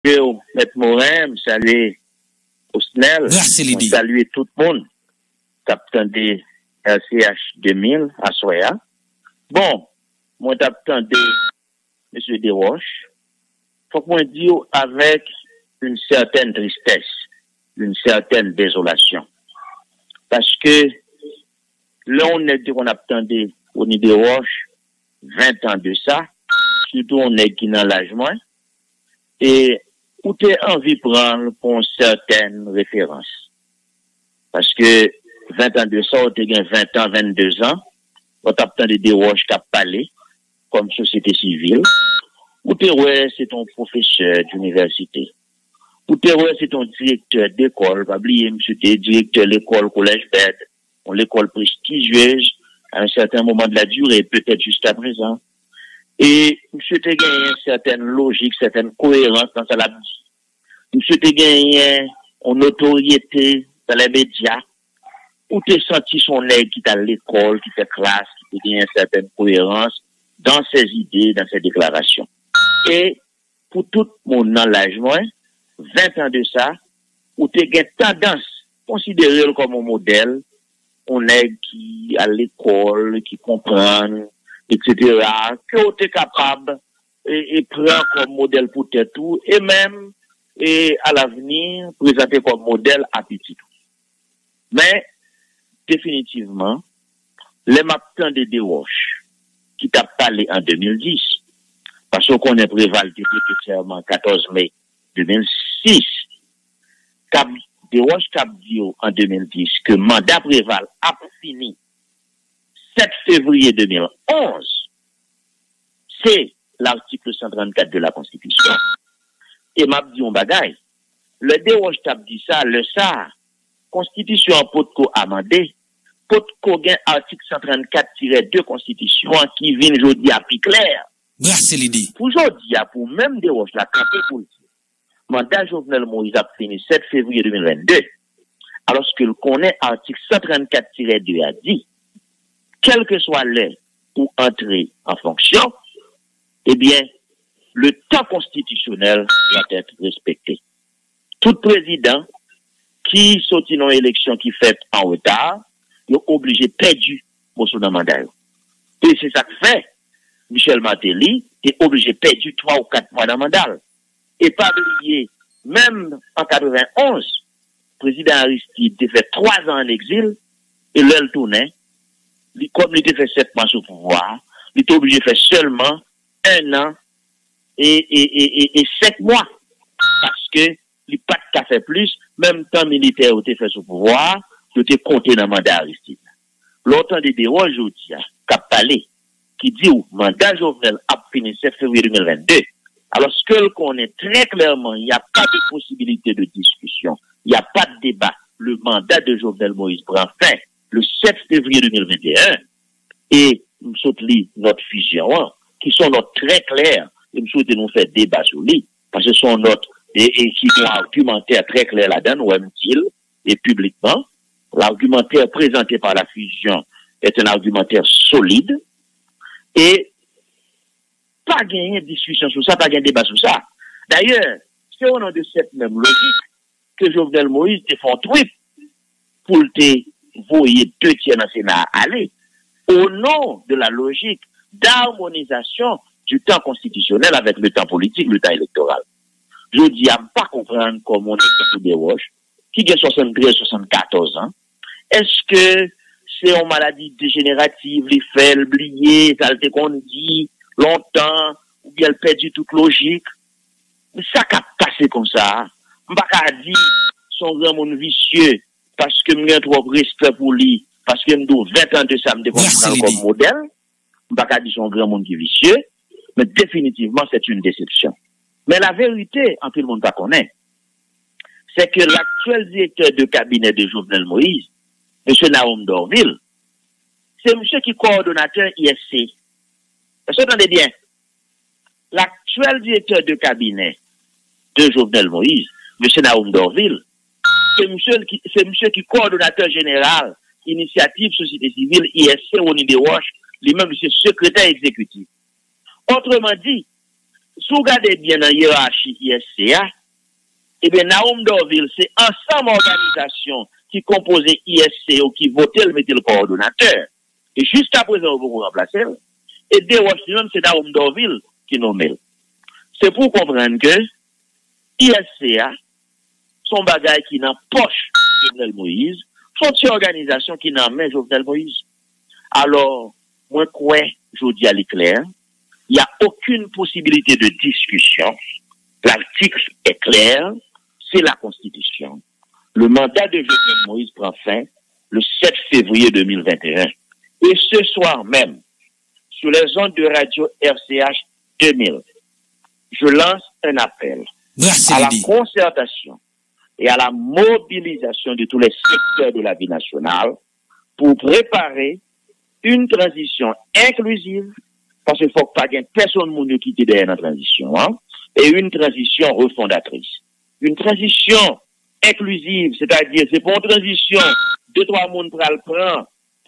M. Morin, saluer Osnel, saluer tout le monde, capitaine des RCH 2000 à Soya. Bon, moi t'attendais M. Desroches, faut qu'on dise avec une certaine tristesse, une certaine désolation. Parce que là, on est dit qu'on attendait au niveau des Roches 20 ans de ça, surtout on est qui dans l'âge moins, et où tu as envie de prendre pour une certaine référence. Parce que 20 ans de ça, on a 20 ans, 22 ans, on t'attendait des Roches qui a parlé, comme société civile, ou tu c'est ton professeur d'université. Ou c'est ton directeur d'école, pas oublier, monsieur, t'es directeur de l'école, collège bête, l'école prestigieuse, à un certain moment de la durée, peut-être jusqu'à présent. Et monsieur t'es gagné une certaine logique, certaine cohérence dans sa vie. Monsieur t'es gagné en notoriété dans les médias, ou t'es senti son aide qui t'a l'école, qui fait classe, qui t'a gagné une certaine cohérence dans ses idées, dans ses déclarations. Et pour tout le monde dans l'âge moins, 20 ans de ça, où tu as tendance considéré comme un modèle, on est qui à l'école, qui comprend, etc., que tu es capable et prend comme modèle pour tout, et même et à l'avenir présenter comme modèle à petit tout. Mais, définitivement, les matins de Desroches, qui t'a parlé en 2010, parce qu'on est préval depuis le 14 mai 2006, Desroches cap dit en 2010 que mandat préval a fini 7 février 2011. C'est l'article 134 de la Constitution. Et m'a dit un bagay. Le Desroches t'a dit ça, le ça, Constitution potko amendé, potko gen article 134-2 Constitution qui vient aujourd'hui à plus clair. Pour aujourd'hui, pour même Desroches la campé pour le mandat Jovenel Moïse a fini 7 février 2022, alors que le connaît article 134-2 a dit, quel que soit l'heure pour entrer en fonction, eh bien, le temps constitutionnel doit être respecté. Tout président qui sortit dans l'élection qui fait en retard, il est obligé de perdre pour son mandat. Et c'est ça que fait Michel Martelly, est obligé de perdre 3 ou 4 mois dans le mandat. Et pas oublier, même en 91, le président Aristide a fait 3 ans en exil, et là, il tournait, comme il a fait 7 mois sous pouvoir, il était obligé de faire seulement 1 an et 7 mois. Parce que il n'a pas de fait plus, même temps militaire où il fait sous pouvoir, il était compté dans le mandat Aristide. L'autre des Desroches aujourd'hui, qui a parlé, qui dit où mandat Jovenel a fini 7 février 2022, alors ce que l'on connaît très clairement, il n'y a pas de possibilité de discussion, il n'y a pas de débat. Le mandat de Jovenel Moïse prend fin le 7 février 2021 et nous souhaitons notre fusion, qui sont notes très claires, et nous souhaitons nous faire débat sur lui, parce que ce sont notes et qui ont un argumentaire très clair là-dedans, ou aime-t-il, et publiquement. L'argumentaire présenté par la fusion est un argumentaire solide, et pas gagner discussion sur ça, pas gagner débat sur ça. D'ailleurs, c'est au nom de cette même logique que Jovenel Moïse te font tweet pour te voyer 2 tiers dans le Sénat aller, au nom de la logique d'harmonisation du temps constitutionnel avec le temps politique, le temps électoral. Je dis à ne pas comprendre comment on est des Desroches, qui a 73-74 ans. Est-ce que c'est une maladie dégénérative, les faits, oublier, ça le qu'on dit longtemps, ou bien elle perdu toute logique? Mais ça qui a passé comme ça, on va pas dire son grand monde vicieux, parce que j'ai trop respect pour lui, parce que nous 20 ans de ça, me déconstruire comme modèle, on va pas dire son grand monde qui est vicieux, mais définitivement c'est une déception. Mais la vérité, en tout le monde pas connaît, c'est que l'actuel directeur de cabinet de Jovenel Moïse, M. Naoum Dorville, c'est monsieur qui est coordonnateur ISC. Vous entendez bien? L'actuel directeur de cabinet de Jovenel Moïse, M. Naoum Dorville, c'est monsieur qui est coordonnateur général, initiative société civile, ISC, au niveau des Roches, lui-même, monsieur secrétaire exécutif. Autrement dit, si vous regardez bien dans la hiérarchie ISCA, eh bien, Naoum Dorville, c'est ensemble d'organisations qui composaient ISCA ou qui votaient le mettre le coordonnateur. Et jusqu'à présent, vous remplacer. Et dès même c'est Naoum Dorville qui nomme. C'est pour comprendre que ISCA, son bagage qui n'a poche Jovenel Moïse, sont une organisation qui n'a main Jovenel Moïse. Alors, moi, quoi, je dis à l'éclair, il n'y a aucune possibilité de discussion. L'article est clair, c'est la Constitution. Le mandat de Jovenel Moïse prend fin le 7 février 2021. Et ce soir même, sur les ondes de radio RCH 2000, je lance un appel à la concertation et à la mobilisation de tous les secteurs de la vie nationale pour préparer une transition inclusive, parce qu'il ne faut pas qu'il personne ne quitte derrière la transition, hein, et une transition refondatrice. Une transition inclusive, c'est-à-dire, c'est pour une transition, 2-3 monde pour le prendre,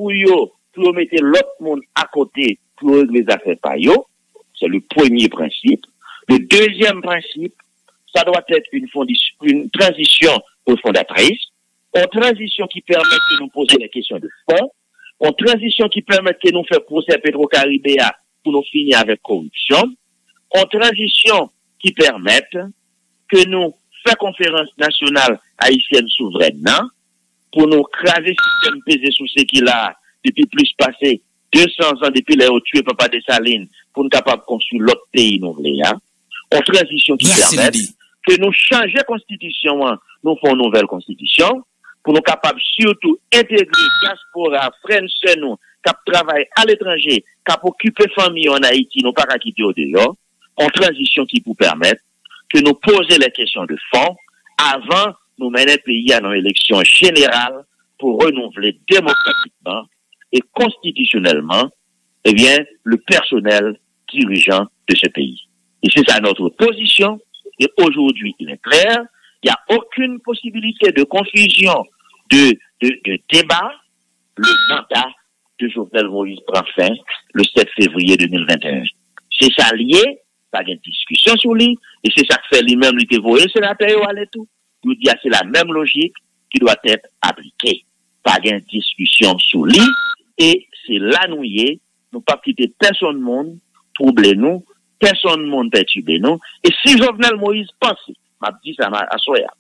pour mettre l'autre monde à côté, pour régler les affaires par yo. C'est le premier principe. Le deuxième principe, ça doit être une transition refondatrice, une transition qui permet de nous poser les questions de fond, une transition qui permet de nous faire procès Petro-Caribéa pour nous finir avec corruption, une transition qui permet que nous fassions conférence nationale haïtienne souveraine, pour nous craser le système pesé sous ce qu'il a depuis plus passé 200 ans depuis les tué Papa Dessalines pour nous capables de construire l'autre pays nous voulons, une transition qui permet que nous changions la constitution, nous faisons une nouvelle constitution, pour nous capables surtout intégrer diaspora, français nous, qui travaillent à l'étranger, qui occupent famille en Haïti, nous pas qu'à quitter au dehors, une transition qui vous permette que nous poser les questions de fond avant nous mener le pays à une élection générale pour renouveler démocratiquement et constitutionnellement, eh bien, le personnel dirigeant de ce pays. Et c'est ça notre position. Et aujourd'hui, il est clair, il n'y a aucune possibilité de confusion, de débat. Le mandat de Jovenel Moïse prend fin le 7 février 2021. C'est ça lié, pas de discussion sur lui, et c'est ça que fait lui-même, lui dévoyer le sénateur et tout. Il dit, c'est la même logique qui doit être appliquée. Pas de discussion sur lui, et c'est là nous y est, nous pas quitter personne monde, troubler nous, personne monde perturber nous, et si Jovenel Moïse pense, m'a dit ça à Soya,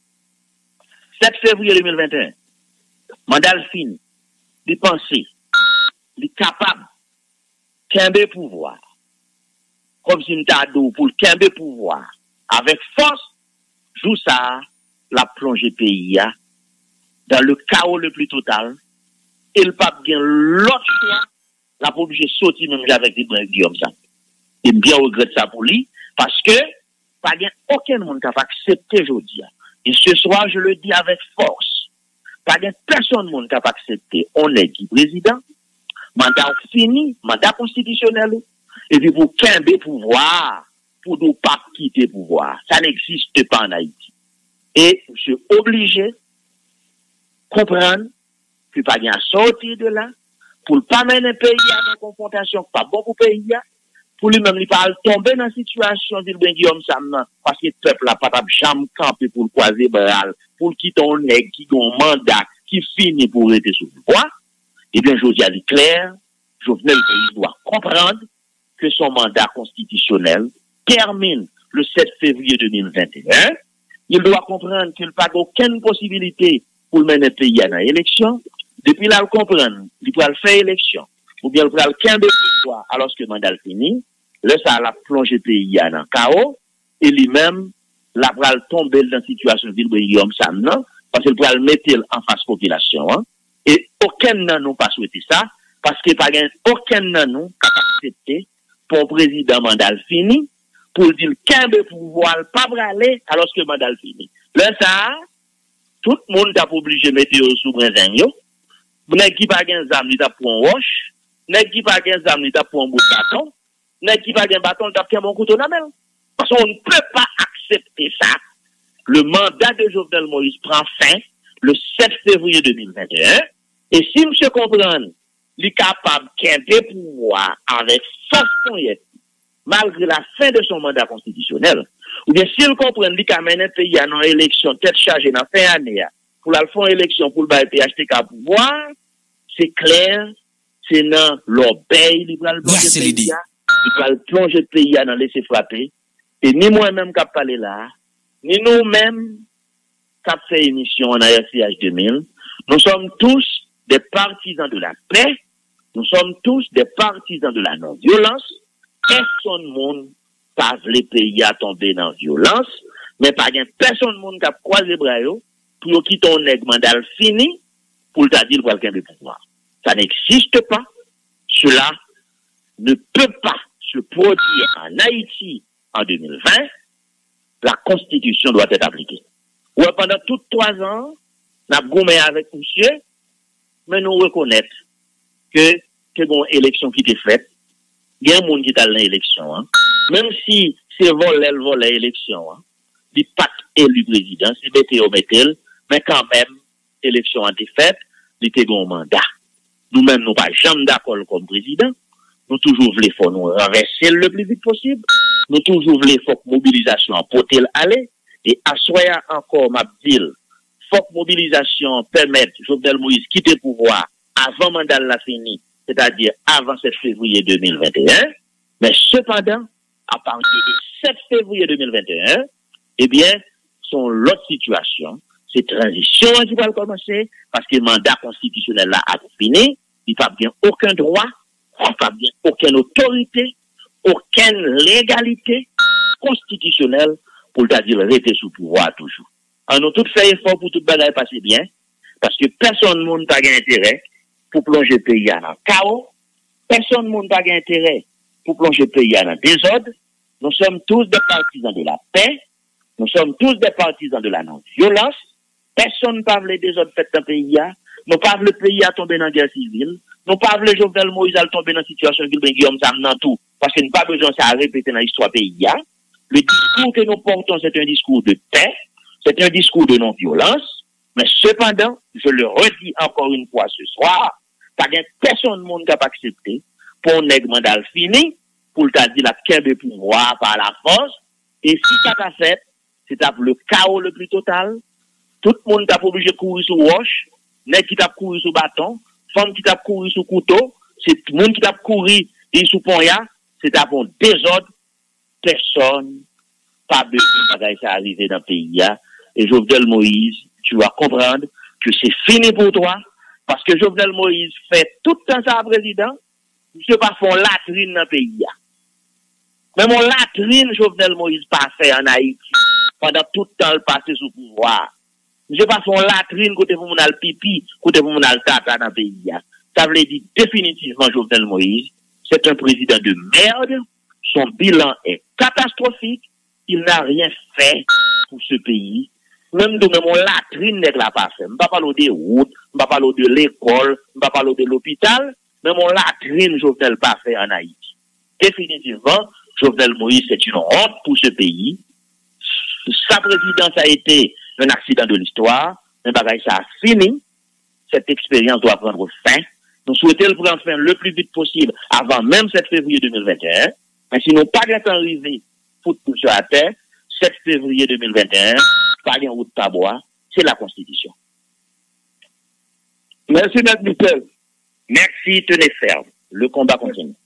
7 février 2021, mandat fini, il pense, il est capable, qu'un pouvoir, comme si nous t'adou pour qu'un pouvoir, avec force, joue ça, la plongée pays, dans le chaos le plus total, et le pape gagne l'autre choix, la pas obligé de sortir même avec des brins Guillaume ça. Et bien regrette ça pour lui, parce que, pas gagne aucun monde qui va accepter aujourd'hui. Et ce soir, je le dis avec force, pas gagne personne monde qui va accepter, on est qui président, mandat fini, mandat constitutionnel, et puis pour qu'un pouvoir, pour ne pas quitter pouvoir. Ça n'existe pas en Haïti. Et je suis obligé de comprendre que pas bien sortir de là, pour ne pas mener le pays à une confrontation, pas bon pour le pays, pour lui-même, il pas tomber dans la situation de Guillaume Sam, parce que le peuple n'a pas jamais campé pour le croiser bral, pour quitter un nègre qui a un mandat, qui finit pour rester sous le pouvoir. Eh bien, je dis à l'éclair, Jovenel Moïse doit comprendre que son mandat constitutionnel termine le 7 février 2021. Il doit comprendre qu'il n'a aucune possibilité pour mener le pays à une élection. Depuis là, il comprend, il peut faire élection. Ou bien il peut faire de pouvoir alors que le mandat est fini. Là, ça a plongé le pays dans le chaos. Et lui-même, là, il va tomber dans la situation de Guillaume Sam, parce qu'il peut le mettre en face de la population. Hein. Et aucun de nous pas souhaité ça, parce qu'il n'y a pas aucun de nous qui a accepté pour un président mandat fini, pour dire qu'un de pouvoir pas braler alors que le mandat fini. Là, ça, tout le monde est obligé de mettre sous brinzin. N'est qui pas gain zam, il t'a pour un roche. N'est qui pas gain zam, il t'a pour un bout de bâton. N'est qui pas gain bâton, il t'a pour un couteau dans la main. Parce qu'on ne peut pas accepter ça. Le mandat de Jovenel Moïse prend fin le 7 février 2021. Et si monsieur comprend, il est capable qu'un des pouvoirs avec force, malgré la fin de son mandat constitutionnel, ou bien s'il comprend qu'il a mené le pays à une élection tête chargée dans la fin d'année, pour la faire une élection pour le PHTK pouvoir, c'est clair, c'est dans l'obéi, il va le plonger le pays à laisser frapper. Et ni moi-même qui parlé là, ni nous-mêmes qui fait émission en RCH 2000, nous sommes tous des partisans de la paix, nous sommes tous des partisans de la non-violence. Personne monde pas le pays à tomber dans la violence, mais pas personne monde qui a croisé bras pour quitter un nègre mandat fini pour te dire quelqu'un de pouvoir. Ça n'existe pas. Cela ne peut pas se produire en Haïti en 2020. La Constitution doit être appliquée. Ouais, pendant tous 3 ans, nous avons gommé avec monsieur, mais nous reconnaissons que une élection qui était faite, il y a un monde qui est dans l'élection. Hein. Même si c'est voler l'élection, hein, il n'est pas élu président, c'est BTO, mais quand même, l'élection a été faite, il était un mandat. Nous-mêmes, nous ne sommes pas jamais d'accord comme président. Nous toujours voulons faut nous renverser le plus vite possible. Nous toujours voulons faut que mobilisation pour aller. Et à soya encore, ma ville, faut que mobilisation permette Jovenel Moïse quitter le pouvoir avant mandat la fini, c'est-à-dire avant 7 février 2021. Mais cependant, à partir de 7 février 2021, eh bien, son l'autre situation, c'est transition qui va commencer, parce que le mandat constitutionnel là a fini, il n'y a pas bien aucun droit, il n'y a pas bien aucune autorité, aucune légalité constitutionnelle pour dire rester sous pouvoir toujours. On a tout fait effort pour tout bagaille passer bien, parce que personne ne n'a pas intérêt pour plonger le pays dans le chaos, personne ne n'a pas intérêt pour plonger le pays dans le désordre. Nous sommes tous des partisans de la paix, nous sommes tous des partisans de la non-violence. Personne ne parle des autres fêtes dans le pays. Nous parlons le pays à tomber dans la guerre civile. Nous parlons Jovenel Moïse à tomber dans la situation de Guillaume Sam dans tout. Parce qu'il n'y a pas besoin de ça répéter dans l'histoire pays. Le discours que nous portons, c'est un discours de paix. C'est un discours de non-violence. Mais cependant, je le redis encore une fois ce soir, personne ne monde qui a accepté pour un nègre mandat fini, pour le dire la quête de pouvoir par la force. Et si ça a fait, c'est le chaos le plus total. Tout le monde t'a obligé de courir sous roche, nèg qui t'a couru sous bâton, femme qui t'a couru sous couteau, c'est tout le monde qui t'a couru et sous ponya, c'est un désordre. Personne, pas besoin de ça arriver dans le pays. Et Jovenel Moïse, tu vas comprendre que c'est fini pour toi, parce que Jovenel Moïse fait tout le temps ça président, je ne pas faire latrine dans le pays. Mais mon latrine, Jovenel Moïse pas fait en Haïti, pendant tout le temps le passé sous pouvoir. Je pas son latrine côté pour mon al pipi, côté pour mon al tata dans le pays. Ça veut dire définitivement Jovenel Moïse, c'est un président de merde, son bilan est catastrophique, il n'a rien fait pour ce pays. Même de mon latrine n'est pas fait. Je ne vais pas parler des routes, je ne vais pas parler de l'école, je ne vais pas parler de l'hôpital, mais mon latrine, Jovenel pas fait en Haïti. Définitivement, Jovenel Moïse, c'est une honte pour ce pays. Sa présidence a été un accident de l'histoire, mais bagaille ça a fini. Cette expérience doit prendre fin. Nous souhaitons le prendre fin le plus vite possible, avant même 7 février 2021. Mais si nous pas arrivé pour tout sur la terre, 7 février 2021, pas en route pas bois, c'est la Constitution. Merci, M. Michel. Merci, tenez ferme. Le combat continue.